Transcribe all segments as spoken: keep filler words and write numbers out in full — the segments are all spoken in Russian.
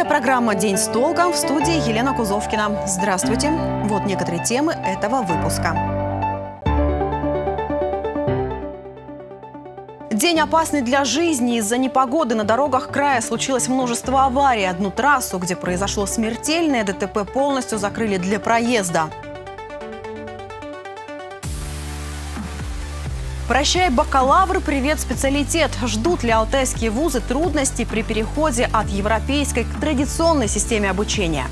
Это программа «День с толком», в студии Елена Кузовкина. Здравствуйте. Вот некоторые темы этого выпуска. День опасный для жизни. Из-за непогоды на дорогах края случилось множество аварий. Одну трассу, где произошло смертельное ДТП, полностью закрыли для проезда. Прощай, бакалавр, привет, специалитет. Ждут ли алтайские вузы трудностей при переходе от европейской к традиционной системе обучения?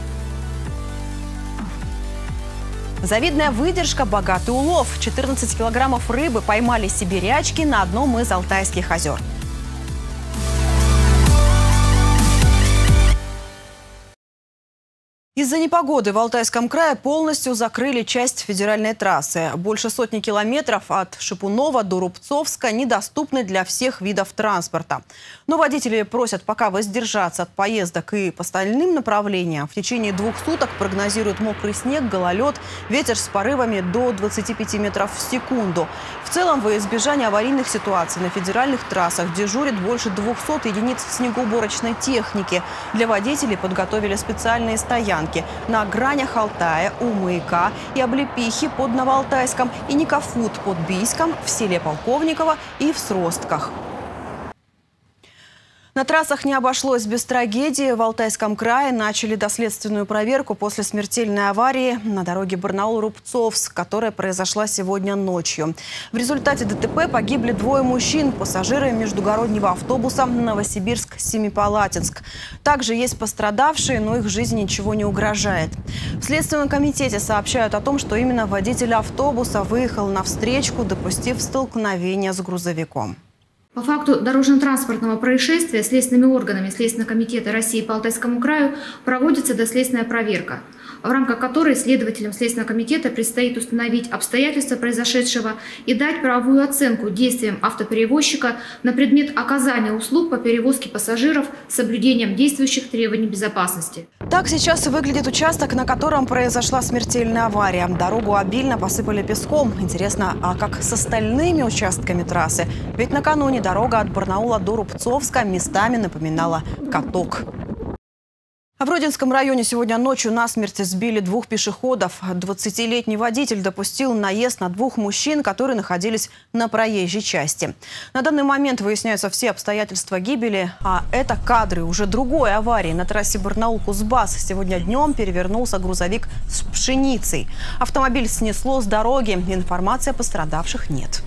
Завидная выдержка, богатый улов. четырнадцать килограммов рыбы поймали сибирячки на одном из алтайских озер. Из-за непогоды в Алтайском крае полностью закрыли часть федеральной трассы. Больше сотни километров от Шипунова до Рубцовска недоступны для всех видов транспорта. Но водители просят пока воздержаться от поездок и по остальным направлениям. В течение двух суток прогнозируют мокрый снег, гололед, ветер с порывами до двадцати пяти метров в секунду. В целом, во избежание аварийных ситуаций на федеральных трассах дежурит больше двухсот единиц снегоуборочной техники. Для водителей подготовили специальные стоянки на гранях Алтая, у Маяка и Облепихи под Новоалтайском и Никафут под Бийском, в селе Полковниково и в Сростках. На трассах не обошлось без трагедии. В Алтайском крае начали доследственную проверку после смертельной аварии на дороге Барнаул-Рубцовск, которая произошла сегодня ночью. В результате ДТП погибли двое мужчин, пассажиры междугороднего автобуса Новосибирск-Семипалатинск. Также есть пострадавшие, но их жизни ничего не угрожает. В Следственном комитете сообщают о том, что именно водитель автобуса выехал на встречку, допустив столкновение с грузовиком. По факту дорожно-транспортного происшествия следственными органами Следственного комитета России по Алтайскому краю проводится доследственная проверка, в рамках которой следователям Следственного комитета предстоит установить обстоятельства произошедшего и дать правовую оценку действиям автоперевозчика на предмет оказания услуг по перевозке пассажиров с соблюдением действующих требований безопасности. Так сейчас выглядит участок, на котором произошла смертельная авария. Дорогу обильно посыпали песком. Интересно, а как с остальными участками трассы? Ведь накануне дорога от Барнаула до Рубцовска местами напоминала каток. А в Родинском районе сегодня ночью насмерть сбили двух пешеходов. двадцатилетний водитель допустил наезд на двух мужчин, которые находились на проезжей части. На данный момент выясняются все обстоятельства гибели. А это кадры уже другой аварии. На трассе Барнаул-Кузбасс сегодня днем перевернулся грузовик с пшеницей. Автомобиль снесло с дороги. Информации о пострадавших нет.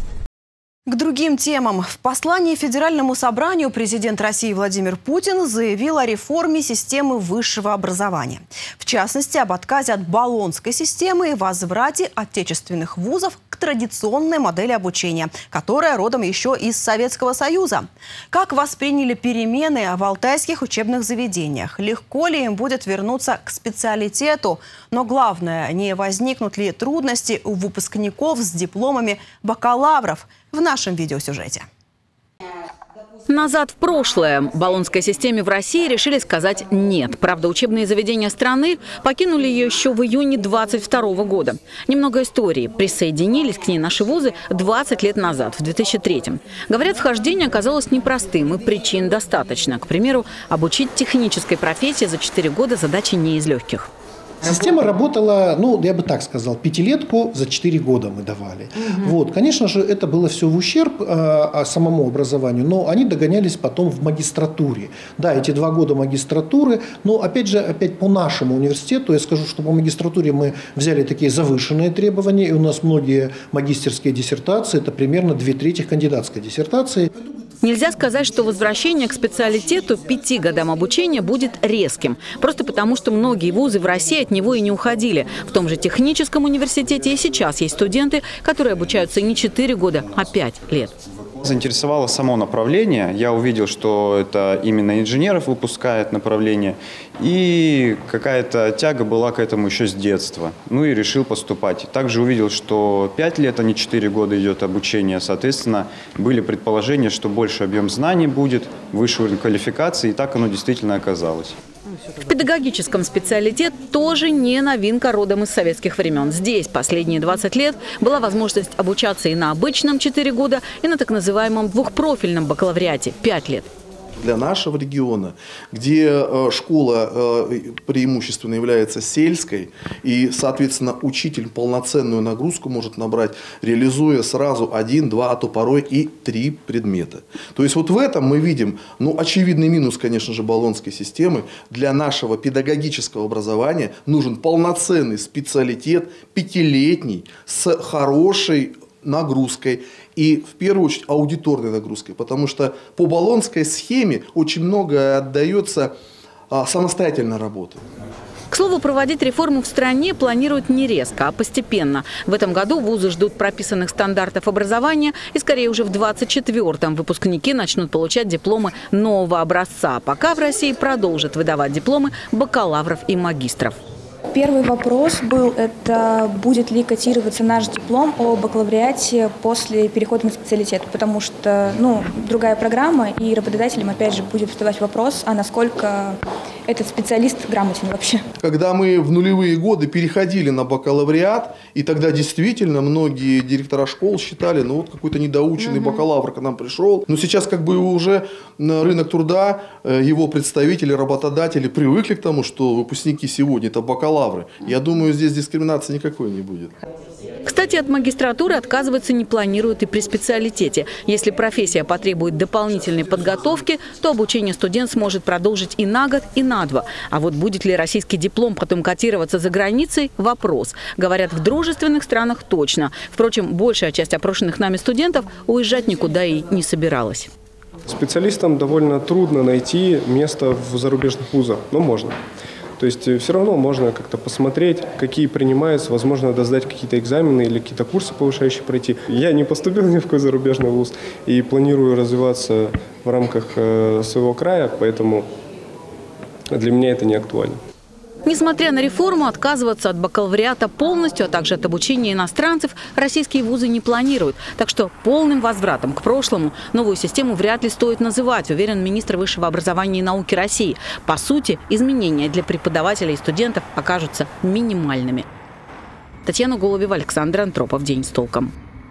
К другим темам. В послании Федеральному собранию президент России Владимир Путин заявил о реформе системы высшего образования. В частности, об отказе от болонской системы и возврате отечественных вузов к традиционной модели обучения, которая родом еще из Советского Союза. Как восприняли перемены в алтайских учебных заведениях? Легко ли им будет вернуться к специалитету? Но главное, не возникнут ли трудности у выпускников с дипломами бакалавров? В нашем видеосюжете. Назад в прошлое. Болонской системе в России решили сказать «нет». Правда, учебные заведения страны покинули ее еще в июне двадцать второго года. Немного истории. Присоединились к ней наши вузы двадцать лет назад, в две тысячи третьем. Говорят, вхождение оказалось непростым, и причин достаточно. К примеру, обучить технической профессии за четыре года задача не из легких. Система работала, ну, я бы так сказал, пятилетку за четыре года мы давали. Угу. Вот, конечно же, это было все в ущерб э, самому образованию, но они догонялись потом в магистратуре. Да, эти два года магистратуры, но опять же, опять по нашему университету, я скажу, что по магистратуре мы взяли такие завышенные требования, и у нас многие магистерские диссертации, это примерно две трети кандидатской диссертации. Нельзя сказать, что возвращение к специалитету пяти годам обучения будет резким. Просто потому, что многие вузы в России от него и не уходили. В том же техническом университете и сейчас есть студенты, которые обучаются не четыре года, а пять лет. Заинтересовало само направление. Я увидел, что это именно инженеров выпускает направление. И какая-то тяга была к этому еще с детства. Ну и решил поступать. Также увидел, что пять лет, а не четыре года идет обучение. Соответственно, были предположения, что больше объем знаний будет, выше уровень квалификации. И так оно действительно оказалось. В педагогическом специалитет тоже не новинка родом из советских времен. Здесь последние двадцать лет была возможность обучаться и на обычном четыре года, и на так называемом двухпрофильном бакалавриате пять лет. Для нашего региона, где э, школа э, преимущественно является сельской, и, соответственно, учитель полноценную нагрузку может набрать, реализуя сразу один, два, а то порой и три предмета. То есть вот в этом мы видим, ну, очевидный минус, конечно же, болонской системы. Для нашего педагогического образования нужен полноценный специалитет, пятилетний, с хорошей нагрузкой и, в первую очередь, аудиторной нагрузкой, потому что по болонской схеме очень многое отдается а, самостоятельной работе. К слову, проводить реформу в стране планируют не резко, а постепенно. В этом году вузы ждут прописанных стандартов образования, и скорее уже в двадцать четвёртом выпускники начнут получать дипломы нового образца. Пока в России продолжат выдавать дипломы бакалавров и магистров. Первый вопрос был, это будет ли котироваться наш диплом о бакалавриате после перехода на специалитет, потому что, ну, другая программа, и работодателям, опять же, будет вставать вопрос, а насколько этот специалист грамотен вообще. Когда мы в нулевые годы переходили на бакалавриат, и тогда действительно многие директора школ считали, ну вот какой-то недоученный угу. бакалавр к нам пришел. Но сейчас как бы уже на рынок труда его представители, работодатели привыкли к тому, что выпускники сегодня это бакалавры. Я думаю, здесь дискриминации никакой не будет. Кстати, от магистратуры отказываться не планируют и при специалитете. Если профессия потребует дополнительной подготовки, то обучение студент сможет продолжить и на год, и на два. А вот будет ли российский диплом потом котироваться за границей – вопрос. Говорят, в дружественных странах точно. Впрочем, большая часть опрошенных нами студентов уезжать никуда и не собиралась. Специалистам довольно трудно найти место в зарубежных вузах, но можно. То есть все равно можно как-то посмотреть, какие принимаются, возможно, надо сдать какие-то экзамены или какие-то курсы повышающие пройти. Я не поступил ни в какой зарубежный вуз и планирую развиваться в рамках своего края, поэтому для меня это не актуально. Несмотря на реформу, отказываться от бакалавриата полностью, а также от обучения иностранцев, российские вузы не планируют. Так что полным возвратом к прошлому новую систему вряд ли стоит называть, уверен министр высшего образования и науки России. По сути, изменения для преподавателей и студентов окажутся минимальными. Татьяна Голубева, Александр Антропов. День с толком.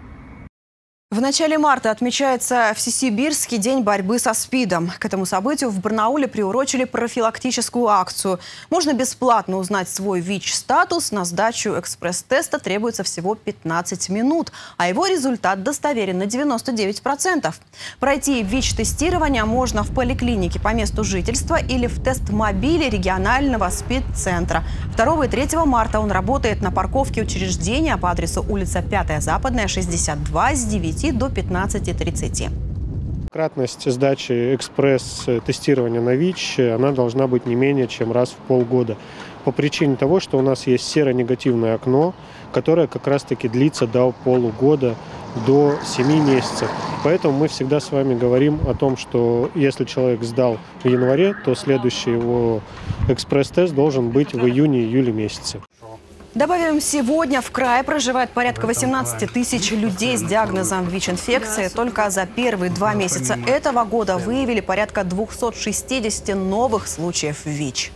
В начале марта отмечается Всесибирский день борьбы со СПИДом. К этому событию в Барнауле приурочили профилактическую акцию. Можно бесплатно узнать свой ВИЧ-статус. На сдачу экспресс-теста требуется всего пятнадцать минут, а его результат достоверен на девяносто девять процентов. Пройти ВИЧ-тестирование можно в поликлинике по месту жительства или в тест-мобиле регионального СПИД-центра. второго и третьего марта он работает на парковке учреждения по адресу улица Пятая Западная, шестьдесят два, с девяти до пятнадцати тридцати. Кратность сдачи экспресс-тестирования на ВИЧ, она должна быть не менее чем раз в полгода. По причине того, что у нас есть серонегативное окно, которое как раз-таки длится до полугода, до семи месяцев. Поэтому мы всегда с вами говорим о том, что если человек сдал в январе, то следующий его экспресс-тест должен быть в июне-июле месяце. Добавим, сегодня в крае проживает порядка восемнадцати тысяч людей с диагнозом ВИЧ-инфекции. Только за первые два месяца этого года выявили порядка двухсот шестидесяти новых случаев ВИЧ.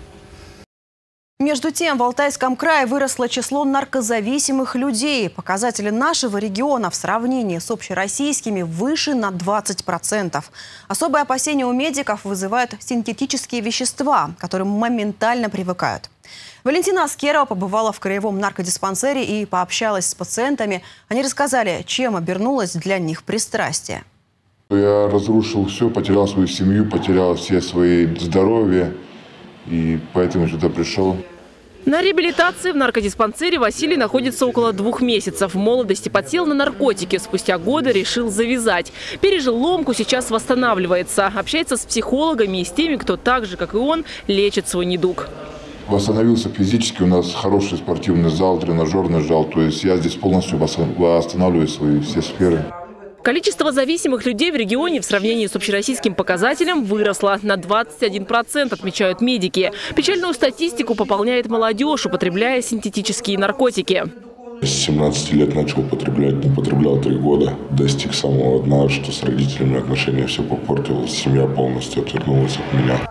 Между тем, в Алтайском крае выросло число наркозависимых людей. Показатели нашего региона в сравнении с общероссийскими выше на двадцать процентов. Особое опасение у медиков вызывают синтетические вещества, к которым моментально привыкают. Валентина Аскерова побывала в краевом наркодиспансере и пообщалась с пациентами. Они рассказали, чем обернулось для них пристрастие. Я разрушил все, потерял свою семью, потерял все свои здоровья, и поэтому сюда пришел. На реабилитации в наркодиспансере Василий находится около двух месяцев. В молодости подсел на наркотики. Спустя годы решил завязать. Пережил ломку, сейчас восстанавливается. Общается с психологами и с теми, кто так же, как и он, лечит свой недуг. Восстановился физически, у нас хороший спортивный зал, тренажерный зал. То есть я здесь полностью восстанавливаю свои все сферы. Количество зависимых людей в регионе в сравнении с общероссийским показателем выросло на двадцать один процент, отмечают медики. Печальную статистику пополняет молодежь, употребляя синтетические наркотики. С семнадцати лет начал употреблять, не употреблял три года. Достиг самого дна, что с родителями отношения все попортилось, семья полностью отвернулась от меня.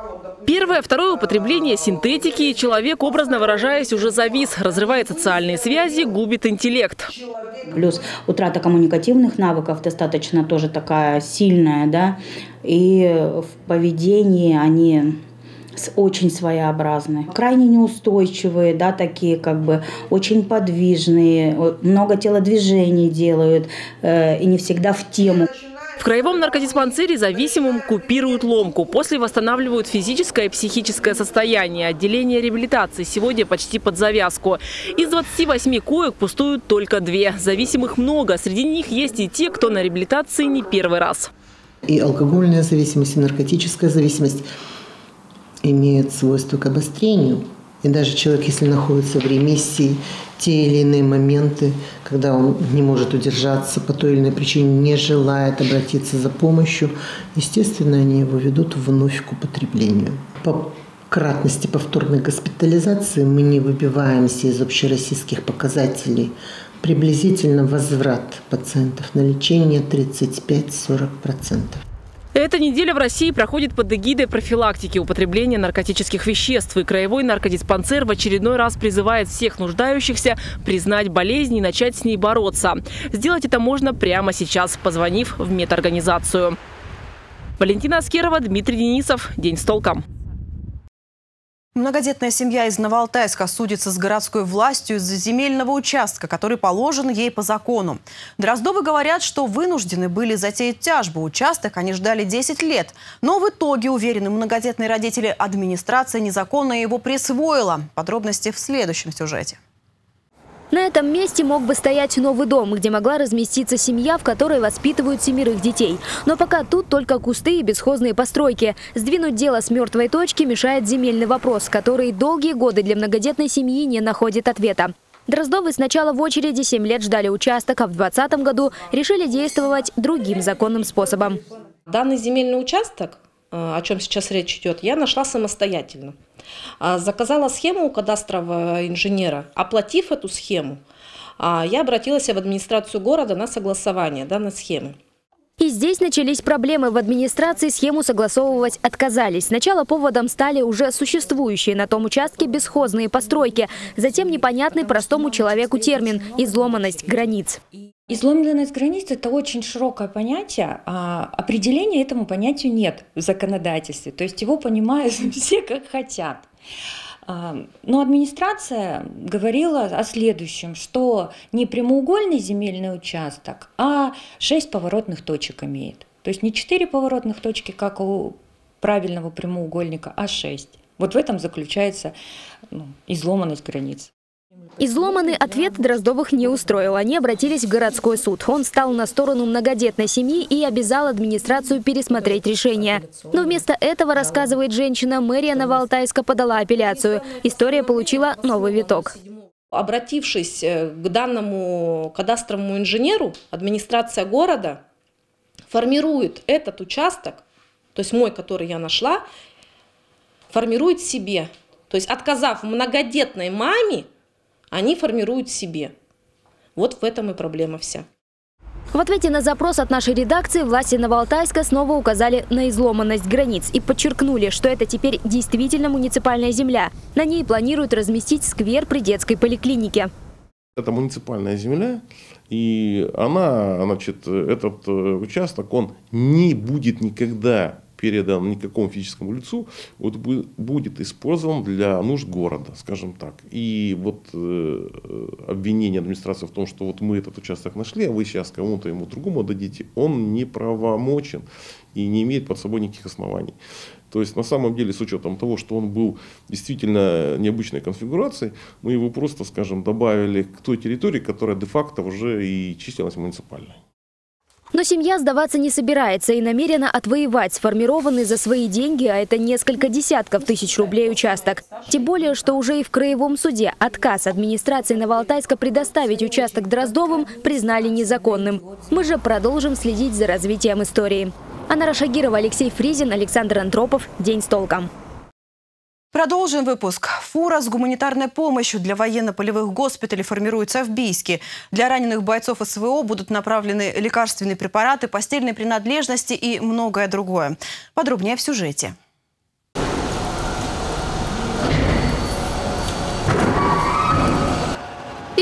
Первое, второе употребление синтетики. Человек, образно выражаясь, уже завис, разрывает социальные связи, губит интеллект. Плюс утрата коммуникативных навыков достаточно тоже такая сильная, да, и в поведении они очень своеобразные, крайне неустойчивые, да, такие как бы очень подвижные, много телодвижений делают э, и не всегда в тему. В краевом наркодиспансере зависимым купируют ломку. После восстанавливают физическое и психическое состояние. Отделение реабилитации сегодня почти под завязку. Из двадцати восьми коек пустуют только две. Зависимых много. Среди них есть и те, кто на реабилитации не первый раз. И алкогольная зависимость, и наркотическая зависимость имеют свойство к обострению. И даже человек, если находится в ремиссии, те или иные моменты, когда он не может удержаться, по той или иной причине не желает обратиться за помощью, естественно, они его ведут вновь к употреблению. По кратности повторной госпитализации мы не выбиваемся из общероссийских показателей. Приблизительно возврат пациентов на лечение тридцать пять - сорок процентов. Эта неделя в России проходит под эгидой профилактики употребления наркотических веществ. И краевой наркодиспансер в очередной раз призывает всех нуждающихся признать болезнь и начать с ней бороться. Сделать это можно прямо сейчас, позвонив в медорганизацию. Валентина Аскерова, Дмитрий Денисов. День с толком. Многодетная семья из Новоалтайска судится с городской властью из-за земельного участка, который положен ей по закону. Дроздовы говорят, что вынуждены были затеять тяжбу. Участок они ждали десять лет. Но в итоге, уверены многодетные родители, администрация незаконно его присвоила. Подробности в следующем сюжете. На этом месте мог бы стоять новый дом, где могла разместиться семья, в которой воспитывают семерых детей. Но пока тут только кусты и бесхозные постройки. Сдвинуть дело с мертвой точки мешает земельный вопрос, который долгие годы для многодетной семьи не находит ответа. Дроздовы сначала в очереди семь лет ждали участок, а в двадцатом году решили действовать другим законным способом. Данный земельный участок, о чем сейчас речь идет, я нашла самостоятельно. Заказала схему у кадастрового инженера. Оплатив эту схему, я обратилась в администрацию города на согласование данной схемы. И здесь начались проблемы. В администрации схему согласовывать отказались. Сначала поводом стали уже существующие на том участке бесхозные постройки. Затем непонятный простому человеку термин – изломанность границ. Изломанность границ – это очень широкое понятие, а определения этому понятию нет в законодательстве. То есть его понимают все как хотят. Но администрация говорила о следующем, что не прямоугольный земельный участок, а шесть поворотных точек имеет. То есть не четыре поворотных точки, как у правильного прямоугольника, а шесть. Вот в этом заключается ну, изломанность границ. Изломанный ответ Дроздовых не устроил. Они обратились в городской суд. Он встал на сторону многодетной семьи и обязал администрацию пересмотреть решение. Но вместо этого, рассказывает женщина, мэрия Новоалтайска подала апелляцию. История получила новый виток. Обратившись к данному кадастровому инженеру, администрация города формирует этот участок, то есть мой, который я нашла, формирует себе. То есть отказав многодетной маме, они формируют себе. Вот в этом и проблема вся. В ответе на запрос от нашей редакции власти Новоалтайска снова указали на изломанность границ и подчеркнули, что это теперь действительно муниципальная земля. На ней планируют разместить сквер при детской поликлинике. Это муниципальная земля, и она, значит, этот участок, он не будет никогда передан никакому физическому лицу, вот будет использован для нужд города, скажем так. И вот э, обвинение администрации в том, что вот мы этот участок нашли, а вы сейчас кому-то ему другому отдадите, он неправомочен и не имеет под собой никаких оснований. То есть на самом деле, с учетом того, что он был действительно необычной конфигурацией, мы его просто, скажем, добавили к той территории, которая де-факто уже и числилась муниципальной. Но семья сдаваться не собирается и намерена отвоевать сформированный за свои деньги, а это несколько десятков тысяч рублей участок. Тем более, что уже и в краевом суде отказ администрации Новоалтайска предоставить участок Дроздовым признали незаконным. Мы же продолжим следить за развитием истории. Анна Рашагирова, Алексей Фризин, Александр Антропов. День с толком. Продолжим выпуск. Фура с гуманитарной помощью для военно-полевых госпиталей формируется в Бийске. Для раненых бойцов СВО будут направлены лекарственные препараты, постельные принадлежности и многое другое. Подробнее в сюжете.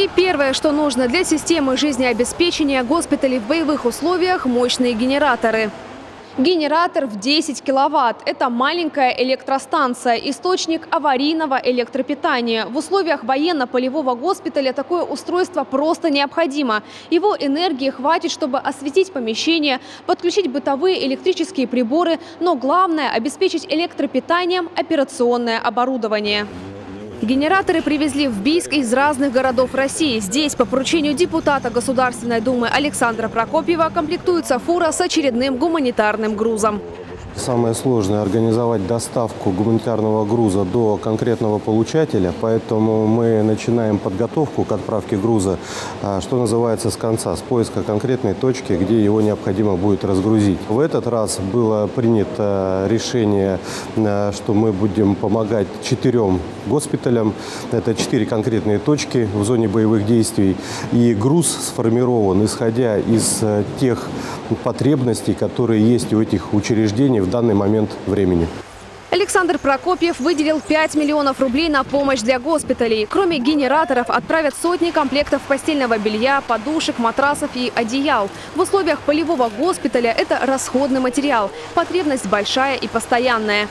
И первое, что нужно для системы жизнеобеспечения госпиталей в боевых условиях – мощные генераторы. Генератор в десять киловатт – это маленькая электростанция, источник аварийного электропитания. В условиях военно-полевого госпиталя такое устройство просто необходимо. Его энергии хватит, чтобы осветить помещение, подключить бытовые электрические приборы, но главное – обеспечить электропитанием операционное оборудование. Генераторы привезли в Бийск из разных городов России. Здесь по поручению депутата Государственной Думы Александра Прокопьева комплектуется фура с очередным гуманитарным грузом. Самое сложное – организовать доставку гуманитарного груза до конкретного получателя, поэтому мы начинаем подготовку к отправке груза, что называется, с конца, с поиска конкретной точки, где его необходимо будет разгрузить. В этот раз было принято решение, что мы будем помогать четырем госпиталям. Это четыре конкретные точки в зоне боевых действий. И груз сформирован, исходя из тех потребностей, которые есть у этих учреждений в данный момент времени. Александр Прокопьев выделил пять миллионов рублей на помощь для госпиталей. Кроме генераторов отправят сотни комплектов постельного белья, подушек, матрасов и одеял. В условиях полевого госпиталя это расходный материал. Потребность большая и постоянная.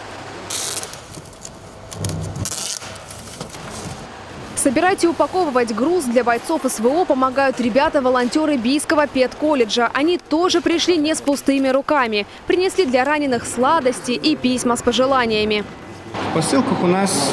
Собирать и упаковывать груз для бойцов СВО помогают ребята-волонтеры Бийского педколледжа. Они тоже пришли не с пустыми руками. Принесли для раненых сладости и письма с пожеланиями. В посылках у нас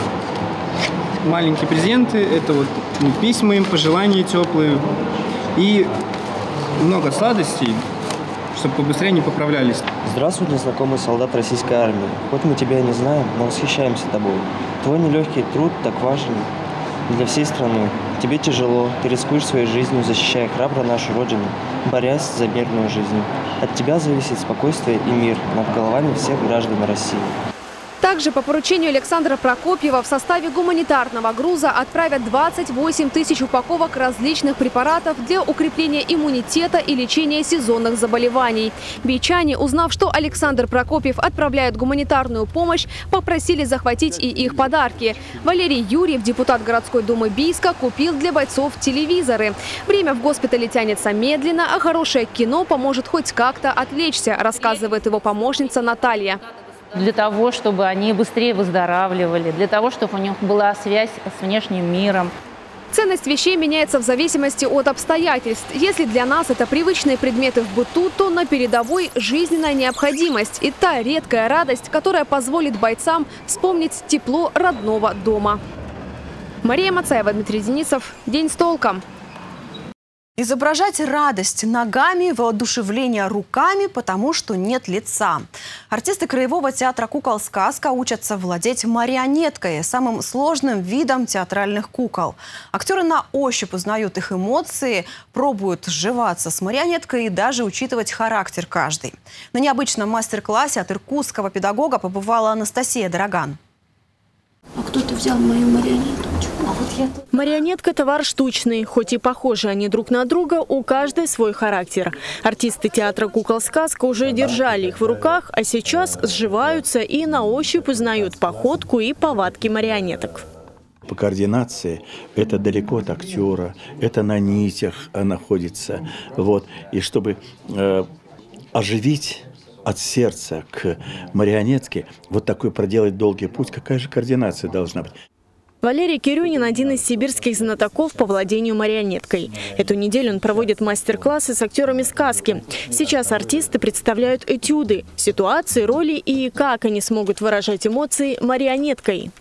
маленькие презенты. Это вот письма им, пожелания теплые. И много сладостей, чтобы побыстрее не поправлялись. Здравствуй, незнакомый солдат российской армии. Хоть мы тебя и не знаем, но восхищаемся тобой. Твой нелегкий труд так важен для всей страны. Тебе тяжело, ты рискуешь своей жизнью, защищая храбро нашу Родину, борясь за мирную жизнь. От тебя зависит спокойствие и мир над головами всех граждан России. Также по поручению Александра Прокопьева в составе гуманитарного груза отправят двадцать восемь тысяч упаковок различных препаратов для укрепления иммунитета и лечения сезонных заболеваний. Бичане, узнав, что Александр Прокопьев отправляет гуманитарную помощь, попросили захватить и их подарки. Валерий Юрьев, депутат городской думы Бийска, купил для бойцов телевизоры. Время в госпитале тянется медленно, а хорошее кино поможет хоть как-то отвлечься, рассказывает его помощница Наталья. Для того, чтобы они быстрее выздоравливали, для того, чтобы у них была связь с внешним миром. Ценность вещей меняется в зависимости от обстоятельств. Если для нас это привычные предметы в быту, то на передовой жизненная необходимость и та редкая радость, которая позволит бойцам вспомнить тепло родного дома. Мария Мацаева, Дмитрий Денисов. День с толком. Изображать радость ногами, воодушевление руками, потому что нет лица. Артисты Краевого театра кукол «Сказка» учатся владеть марионеткой, самым сложным видом театральных кукол. Актеры на ощупь узнают их эмоции, пробуют сживаться с марионеткой и даже учитывать характер каждой. На необычном мастер-классе от иркутского педагога побывала Анастасия Дороган. А кто-то взял мою марионеточку. А вот я... Марионетка – товар штучный. Хоть и похожи они друг на друга, у каждой свой характер. Артисты театра кукол «Сказка» уже держали их в руках, а сейчас сживаются и на ощупь узнают походку и повадки марионеток. По координации это далеко от актера, это на нитях находится. Вот. И чтобы э, оживить от сердца к марионетке, вот такой проделать долгий путь, какая же координация должна быть? Валерий Кирюнин – один из сибирских знатоков по владению марионеткой. Эту неделю он проводит мастер-классы с актерами «Сказки». Сейчас артисты представляют этюды, ситуации, роли и как они смогут выражать эмоции марионеткой.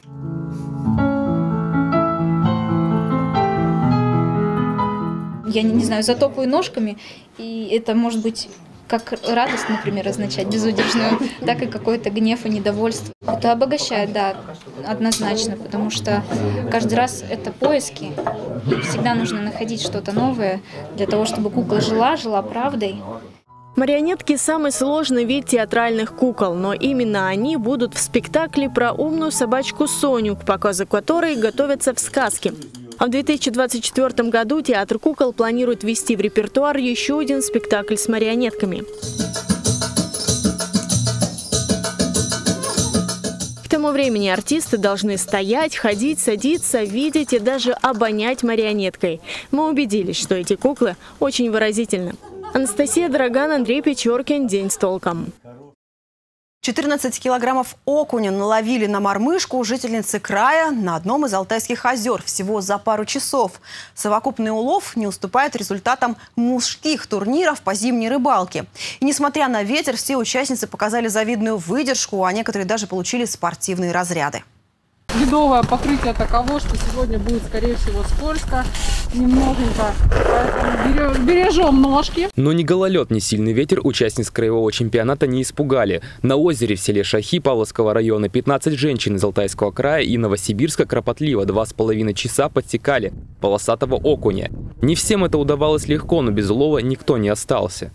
Я не, не знаю, затопаю ножками, и это может быть как радость, например, означать безудержную, так и какой-то гнев и недовольство. Это обогащает, да, однозначно, потому что каждый раз это поиски. Всегда нужно находить что-то новое для того, чтобы кукла жила, жила правдой. Марионетки – самый сложный вид театральных кукол, но именно они будут в спектакле про умную собачку Соню, к показу которой готовятся в «Сказке». А в две тысячи двадцать четвёртом году театр кукол планирует ввести в репертуар еще один спектакль с марионетками. К тому этому времени артисты должны стоять, ходить, садиться, видеть и даже обонять марионеткой. Мы убедились, что эти куклы очень выразительны. Анастасия Драган, Андрей Печоркин. День с толком. четырнадцать килограммов окуня наловили на мормышку жительницы края на одном из Алтайских озер всего за пару часов. Совокупный улов не уступает результатам мужских турниров по зимней рыбалке. И несмотря на ветер, все участницы показали завидную выдержку, а некоторые даже получили спортивные разряды. Ледовое покрытие таково, что сегодня будет, скорее всего, скользко, немноженько, поэтому бережем ножки. Но ни гололед, ни сильный ветер участниц краевого чемпионата не испугали. На озере в селе Шахи Павловского района пятнадцать женщин из Алтайского края и Новосибирска кропотливо два с половиной часа подсекали полосатого окуня. Не всем это удавалось легко, но без улова никто не остался.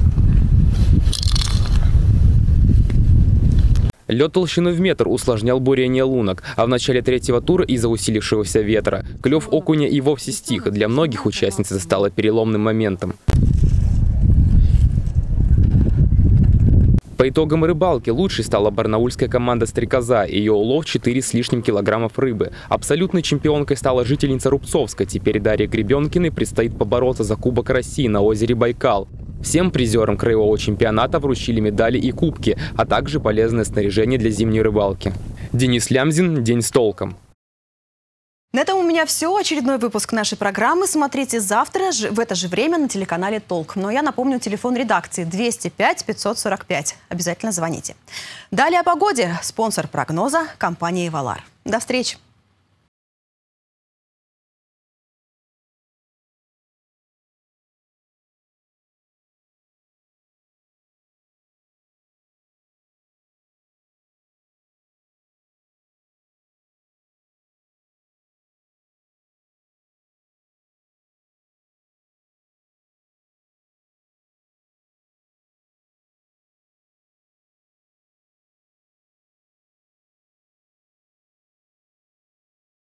Лед толщиной в метр усложнял бурение лунок, а в начале третьего тура из-за усилившегося ветра клев окуня и вовсе стих. Для многих участниц это стало переломным моментом. По итогам рыбалки лучшей стала барнаульская команда «Стрекоза». Ее улов четыре с лишним килограммов рыбы. Абсолютной чемпионкой стала жительница Рубцовска. Теперь Дарье Гребенкиной предстоит побороться за Кубок России на озере Байкал. Всем призерам краевого чемпионата вручили медали и кубки, а также полезное снаряжение для зимней рыбалки. Денис Лямзин. День с толком. На этом у меня все. Очередной выпуск нашей программы смотрите завтра в это же время на телеканале «Толк». Но я напомню, телефон редакции двести пять пятьсот сорок пять. Обязательно звоните. Далее о погоде. Спонсор прогноза – компания «Эвалар». До встречи.